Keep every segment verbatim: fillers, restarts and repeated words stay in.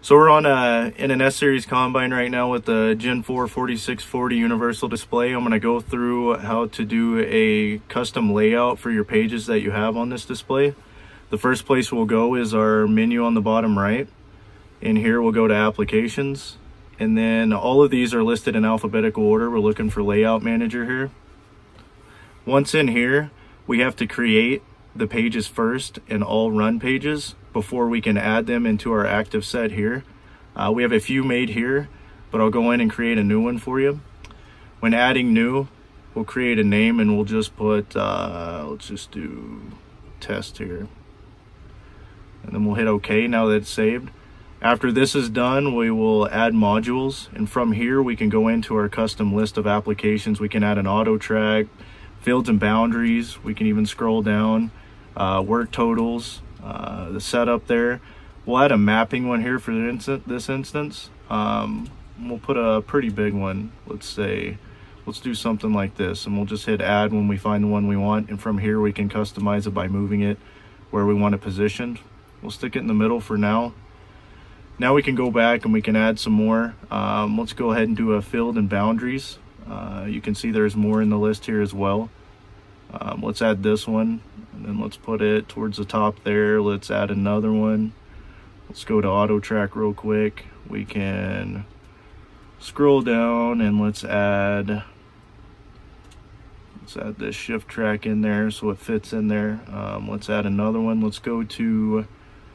So we're on a, in an S-Series combine right now with the Gen four forty-six forty universal display. I'm going to go through how to do a custom layout for your pages that you have on this display. The first place we'll go is our menu on the bottom right. In here we'll go to applications, and then all of these are listed in alphabetical order. We're looking for layout manager here. Once in here, we have to create the pages first and all run pages before we can add them into our active set here. Uh, we have a few made here, but I'll go in and create a new one for you. When adding new, we'll create a name and we'll just put, uh, let's just do test here. And then we'll hit OK now that it's saved. After this is done, we will add modules, and from here we can go into our custom list of applications. We can add an auto track, fields and boundaries. We can even scroll down, uh, work totals, uh, the setup there. We'll add a mapping one here for this instance. Um, we'll put a pretty big one. Let's say, let's do something like this, and we'll just hit add when we find the one we want. And from here we can customize it by moving it where we want it positioned. We'll stick it in the middle for now. Now we can go back and we can add some more. Um, let's go ahead and do a field and boundaries. Uh, you can see there's more in the list here as well. Um, let's add this one, and then let's put it towards the top there. Let's add another one. Let's go to auto track real quick. We can scroll down and let's add let's add this shift track in there so it fits in there. Um, let's add another one. Let's go to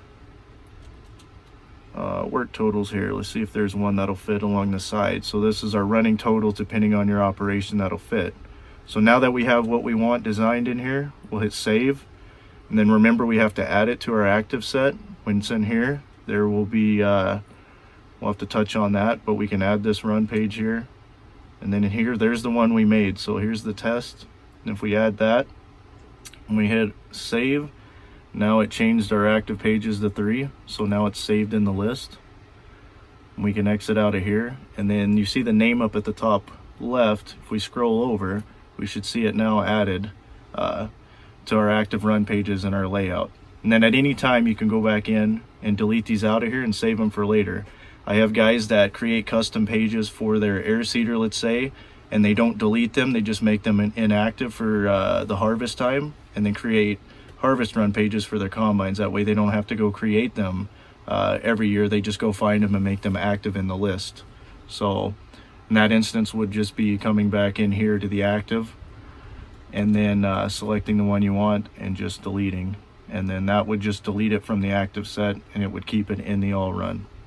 Uh, work totals here. Let's see if there's one that'll fit along the side. So this is our running totals depending on your operation that'll fit. So now that we have what we want designed in here, we'll hit save, and then remember we have to add it to our active set. When it's in here, there will be uh, we'll have to touch on that, but we can add this run page here, and then in here there's the one we made. So here's the test, and if we add that and we hit save, now it changed our active pages to three, so now it's saved in the list. We can exit out of here, and then you see the name up at the top left. If we scroll over, we should see it now added uh, to our active run pages in our layout. And then at any time you can go back in and delete these out of here and save them for later. I have guys that create custom pages for their air seeder, let's say, and they don't delete them, they just make them inactive for uh, the harvest time, and then create harvest run pages for their combines. That way they don't have to go create them uh, every year. They just go find them and make them active in the list. So in that instance would just be coming back in here to the active, and then uh, selecting the one you want and just deleting, and then that would just delete it from the active set, and it would keep it in the all run.